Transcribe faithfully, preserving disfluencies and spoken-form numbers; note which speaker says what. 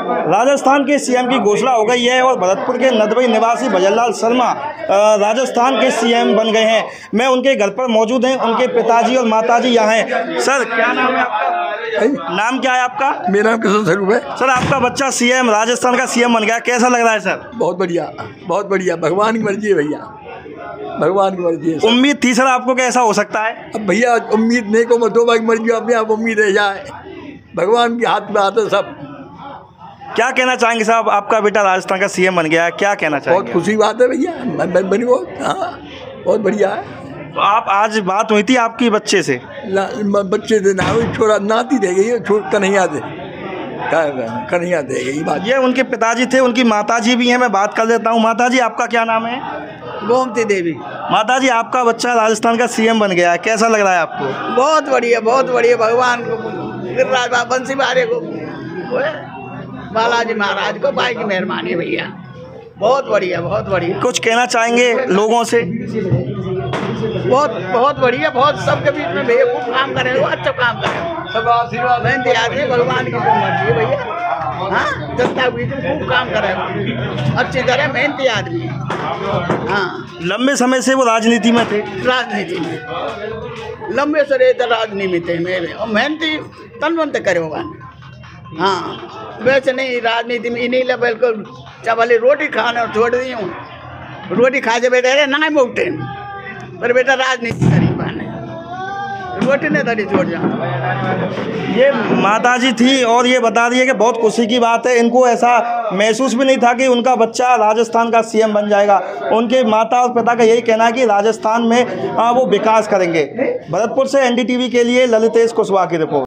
Speaker 1: राजस्थान के सीएम की घोषणा हो गई है और भरतपुर के नदबई निवासी भजनलाल शर्मा राजस्थान के सीएम बन गए हैं। मैं उनके घर पर मौजूद हैं, उनके पिताजी और माताजी यहाँ हैं। सर क्या नाम है आपका? नाम क्या है आपका?
Speaker 2: मेरा नाम किशन स्वरूप है।
Speaker 1: सर आपका बच्चा सीएम राजस्थान का सीएम बन गया, कैसा लग रहा है सर?
Speaker 2: बहुत बढ़िया, बहुत बढ़िया। भगवान की मर्जी है भैया, भगवान की मर्जी है।
Speaker 1: उम्मीद थी सर आपको कि ऐसा हो सकता है?
Speaker 2: अब भैया उम्मीद नहीं को मत दो, भाई मर्जी अपने आप उम्मीद रह जाए, भगवान के हाथ में आता है सब।
Speaker 1: क्या कहना चाहेंगे साहब, आपका बेटा राजस्थान का सीएम बन गया है, क्या कहना चाहेंगे?
Speaker 2: बहुत खुशी बात है भैया, मैं बनी बहुत, हाँ बहुत बढ़िया है।
Speaker 1: तो आप आज बात हुई थी आपकी बच्चे से?
Speaker 2: बच्चे से ना हुई, छोड़ा नाती रह गई, छोड़ कन्हैया दे कन्हैया दे गई बात।
Speaker 1: ये उनके पिताजी थे, उनकी माताजी भी हैं, मैं बात कर लेता हूँ। माताजी आपका क्या नाम है?
Speaker 3: गोमती देवी।
Speaker 1: माताजी आपका बच्चा राजस्थान का सीएम बन गया है, कैसा लग रहा है आपको?
Speaker 3: बहुत बढ़िया, बहुत बढ़िया। भगवान को, गिरिराज बंसी बारे को, बालाजी महाराज को, भाई की मेहरबानी भैया, बहुत बढ़िया, बहुत बढ़िया।
Speaker 1: कुछ कहना चाहेंगे लोगों से?
Speaker 3: बहुत बहुत बढ़िया, बहुत सबके बीच में भैया खूब काम करे, वो अच्छा काम करे, सब आशीर्वाद है आदमी, भगवान की मर्जी है भैया। हाँ, जनता के बीच में खूब काम करे, अच्छी तरह मेहनती आदमी है। हाँ,
Speaker 1: लंबे समय से वो राजनीति में थे?
Speaker 3: राजनीति में लंबे से रहते राजनीति में मेरे, और मेहनती तन मन तक करे भगवान। हाँ, वैसे नहीं राजनीति में इन्हीं लेवल को चावल रोटी खाने और छोड़ दी हूँ, रोटी खा के बेटा ना ही उठे, पर बेटा राजनीति करी पाने, रोटी ने तरी छोड़ जाऊँ।
Speaker 1: ये माताजी थी और ये बता रही है कि बहुत खुशी की बात है, इनको ऐसा महसूस भी नहीं था कि उनका बच्चा राजस्थान का सीएम बन जाएगा। उनके माता और पिता का यही कहना है कि राजस्थान में वो विकास करेंगे। भरतपुर से एनडीटीवी के लिए ललितेश कुशवाहा की रिपोर्ट।